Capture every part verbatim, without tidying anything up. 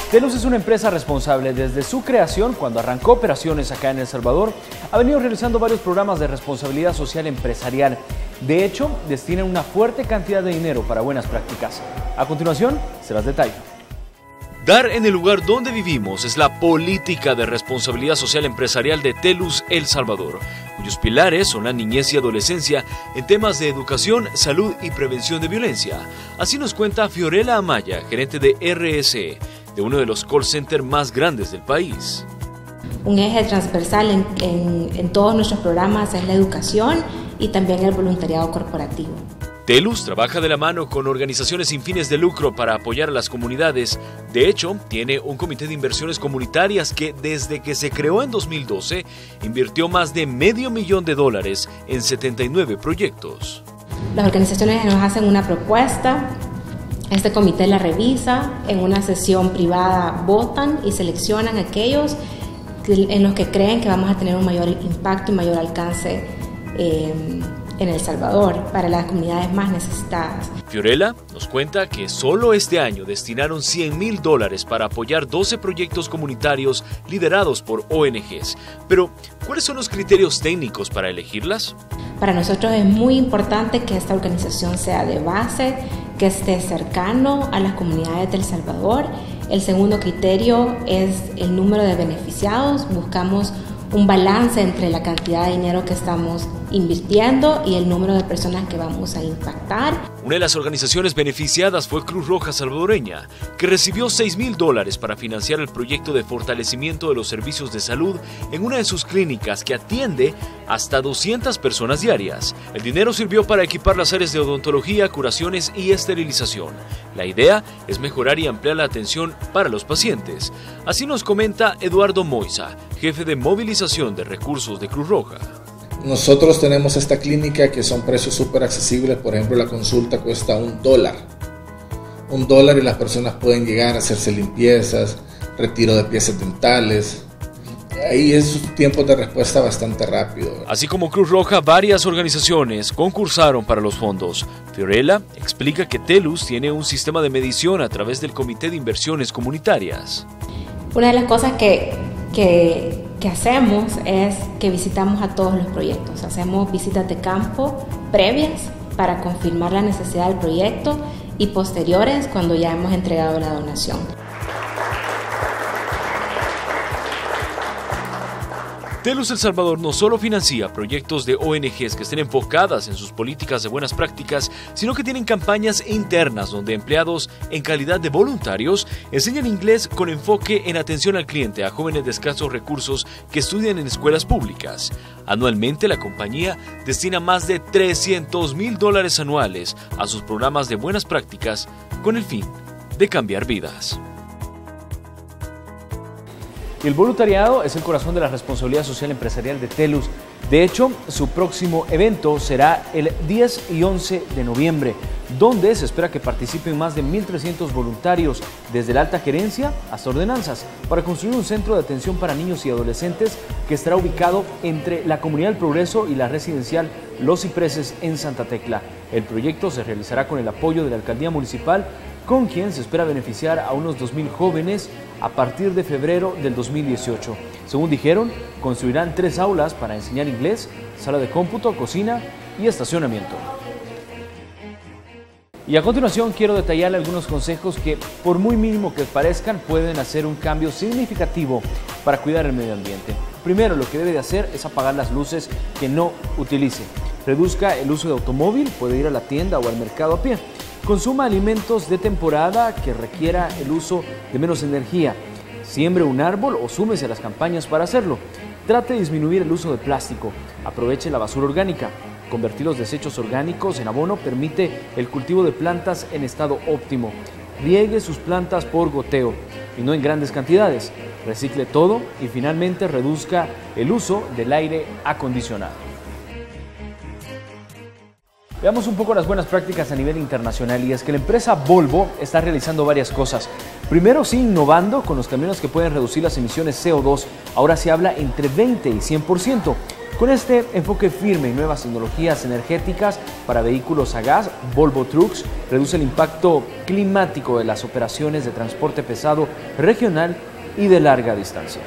Telus es una empresa responsable. Desde su creación, cuando arrancó operaciones acá en El Salvador, ha venido realizando varios programas de responsabilidad social empresarial. De hecho, destinan una fuerte cantidad de dinero para buenas prácticas. A continuación, se las detallo. Dar en el lugar donde vivimos es la política de responsabilidad social empresarial de Telus El Salvador, cuyos pilares son la niñez y adolescencia en temas de educación, salud y prevención de violencia. Así nos cuenta Fiorella Amaya, gerente de R S E, de uno de los call centers más grandes del país. Un eje transversal en, en, en todos nuestros programas es la educación y también el voluntariado corporativo. Telus trabaja de la mano con organizaciones sin fines de lucro para apoyar a las comunidades. De hecho, tiene un comité de inversiones comunitarias que desde que se creó en dos mil doce invirtió más de medio millón de dólares en setenta y nueve proyectos. Las organizaciones nos hacen una propuesta, este comité la revisa, en una sesión privada votan y seleccionan aquellos en los que creen que vamos a tener un mayor impacto y mayor alcance eh, en El Salvador para las comunidades más necesitadas. Fiorella nos cuenta que solo este año destinaron cien mil dólares para apoyar doce proyectos comunitarios liderados por O N Ges. Pero, ¿cuáles son los criterios técnicos para elegirlas? Para nosotros es muy importante que esta organización sea de base, que esté cercano a las comunidades de El Salvador. El segundo criterio es el número de beneficiados. Buscamos un balance entre la cantidad de dinero que estamos invirtiendo y el número de personas que vamos a impactar. Una de las organizaciones beneficiadas fue Cruz Roja Salvadoreña, que recibió seis mil dólares para financiar el proyecto de fortalecimiento de los servicios de salud en una de sus clínicas que atiende hasta doscientas personas diarias. El dinero sirvió para equipar las áreas de odontología, curaciones y esterilización. La idea es mejorar y ampliar la atención para los pacientes. Así nos comenta Eduardo Moisa, jefe de movilización de recursos de Cruz Roja. Nosotros tenemos esta clínica que son precios súper accesibles. Por ejemplo, la consulta cuesta un dólar. Un dólar y las personas pueden llegar a hacerse limpiezas, retiro de piezas dentales. Ahí es un tiempo de respuesta bastante rápido. Así como Cruz Roja, varias organizaciones concursaron para los fondos. Fiorella explica que Telus tiene un sistema de medición a través del Comité de Inversiones Comunitarias. Una de las cosas que, que, que hacemos es que visitamos a todos los proyectos. Hacemos visitas de campo previas para confirmar la necesidad del proyecto y posteriores cuando ya hemos entregado la donación. Telus El Salvador no solo financia proyectos de O N Ges que estén enfocadas en sus políticas de buenas prácticas, sino que tienen campañas internas donde empleados en calidad de voluntarios enseñan inglés con enfoque en atención al cliente a jóvenes de escasos recursos que estudian en escuelas públicas. Anualmente la compañía destina más de trescientos mil dólares anuales a sus programas de buenas prácticas con el fin de cambiar vidas. El voluntariado es el corazón de la responsabilidad social empresarial de Telus. De hecho, su próximo evento será el diez y once de noviembre, donde se espera que participen más de mil trescientos voluntarios, desde la alta gerencia hasta ordenanzas, para construir un centro de atención para niños y adolescentes que estará ubicado entre la Comunidad del Progreso y la residencial Los Cipreses en Santa Tecla. El proyecto se realizará con el apoyo de la Alcaldía Municipal, con quien se espera beneficiar a unos dos mil jóvenes a partir de febrero del dos mil dieciocho. Según dijeron, construirán tres aulas para enseñar inglés, sala de cómputo, cocina y estacionamiento. Y a continuación quiero detallarle algunos consejos que, por muy mínimo que parezcan, pueden hacer un cambio significativo para cuidar el medio ambiente. Primero, lo que debe de hacer es apagar las luces que no utilice. Reduzca el uso de automóvil, puede ir a la tienda o al mercado a pie. Consuma alimentos de temporada que requiera el uso de menos energía. Siembre un árbol o súmese a las campañas para hacerlo. Trate de disminuir el uso de plástico. Aproveche la basura orgánica. Convertir los desechos orgánicos en abono permite el cultivo de plantas en estado óptimo. Riegue sus plantas por goteo y no en grandes cantidades. Recicle todo y finalmente reduzca el uso del aire acondicionado. Veamos un poco las buenas prácticas a nivel internacional, y es que la empresa Volvo está realizando varias cosas. Primero, sí, innovando con los camiones que pueden reducir las emisiones C O dos. Ahora se habla entre veinte y cien por ciento. Con este enfoque firme en nuevas tecnologías energéticas para vehículos a gas, Volvo Trucks reduce el impacto climático de las operaciones de transporte pesado regional y de larga distancia.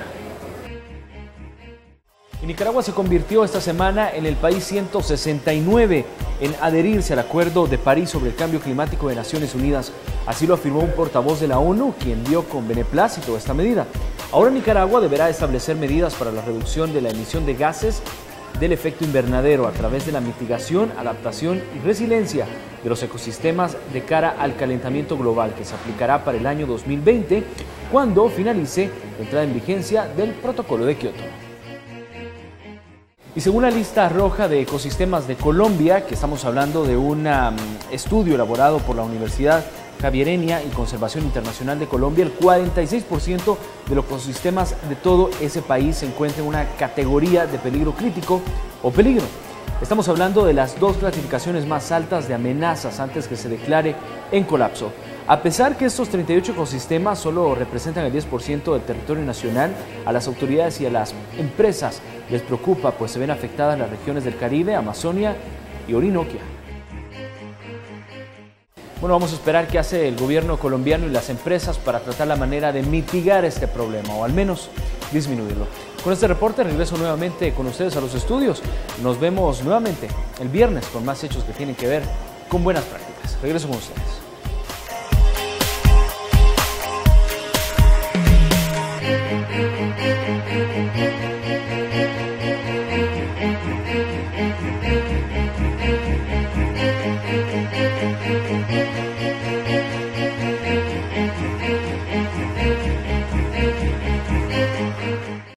Y Nicaragua se convirtió esta semana en el país ciento sesenta y nueve en adherirse al Acuerdo de París sobre el Cambio Climático de Naciones Unidas. Así lo afirmó un portavoz de la ONU, quien vio con beneplácito esta medida. Ahora Nicaragua deberá establecer medidas para la reducción de la emisión de gases del efecto invernadero a través de la mitigación, adaptación y resiliencia de los ecosistemas de cara al calentamiento global, que se aplicará para el año dos mil veinte, cuando finalice la entrada en vigencia del Protocolo de Kioto. Y según la lista roja de ecosistemas de Colombia, que estamos hablando de un um, estudio elaborado por la Universidad Javierenia y Conservación Internacional de Colombia, el cuarenta y seis por ciento de los ecosistemas de todo ese país se encuentra en una categoría de peligro crítico o peligro. Estamos hablando de las dos clasificaciones más altas de amenazas antes que se declare en colapso. A pesar que estos treinta y ocho ecosistemas solo representan el diez por ciento del territorio nacional, a las autoridades y a las empresas les preocupa, pues se ven afectadas las regiones del Caribe, Amazonia y Orinoquia. Bueno, vamos a esperar qué hace el gobierno colombiano y las empresas para tratar la manera de mitigar este problema, o al menos disminuirlo. Con este reporte regreso nuevamente con ustedes a los estudios. Nos vemos nuevamente el viernes con más hechos que tienen que ver con buenas prácticas. Regreso con ustedes. Thank you.